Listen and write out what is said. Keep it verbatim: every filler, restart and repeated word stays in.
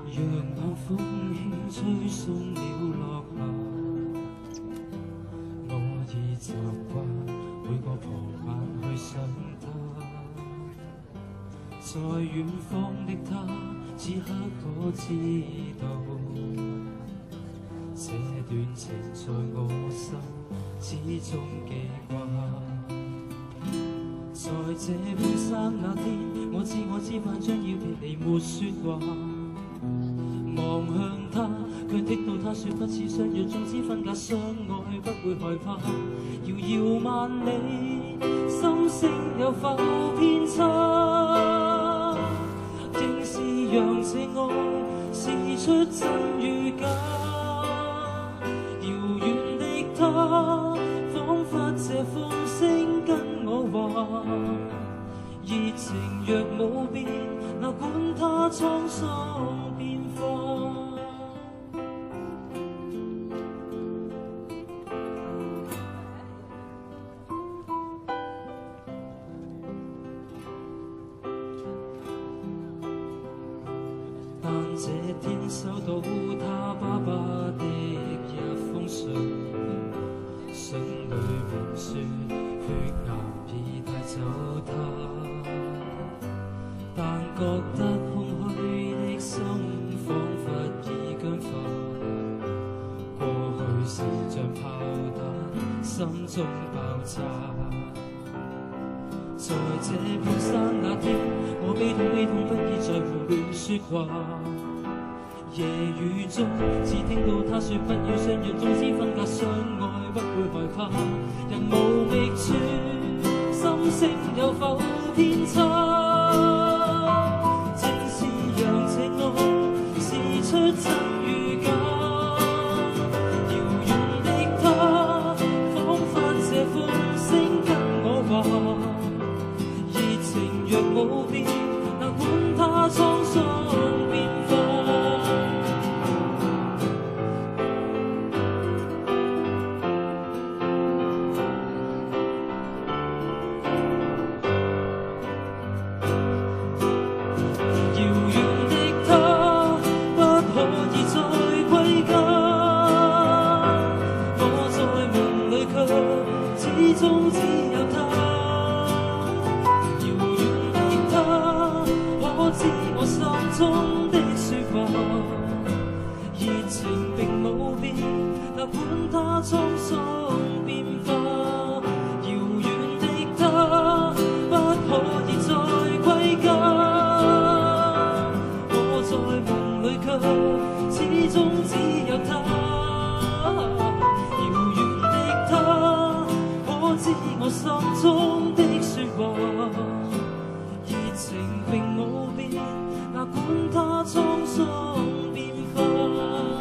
让冷风轻吹送了落霞。我已习惯每个傍晚去想他，在远方的他，此刻可知道，这段情在我心始终记挂。在这边山那天，我知我知晚將要別離，沒說話。望向他，卻聽到他說不似相約，縱使分隔相愛不會害怕。遙遙萬里，心聲有否偏差？竟是讓這愛試出真與假。遙遠的他，彷彿這風聲跟我話，熱情若冇變，哪管它滄桑變化。但這天收到他爸爸的一封信，信裏面說血癌已帶走他，但覺得空虛的心彷彿已僵化。過去是像炮彈，心中爆炸。在這片山那天，我悲痛悲痛不已再胡亂說話。夜雨中，只聽到他說不要相約，縱使分隔相愛不會害怕。人無覓處，心聲有否偏差？正是讓這愛試出真與假。遙遠的他，彷彿這風聲跟我話，熱情若冇變，哪管它滄桑變化。始終只有他，遙遠的他，可知我心中的説話？熱情並冇變，哪管它滄桑變化。遙遠的他，不可以再歸家。我在夢裏卻始終只有他。知我心中的説話，熱情並冇變，哪管它滄桑變化。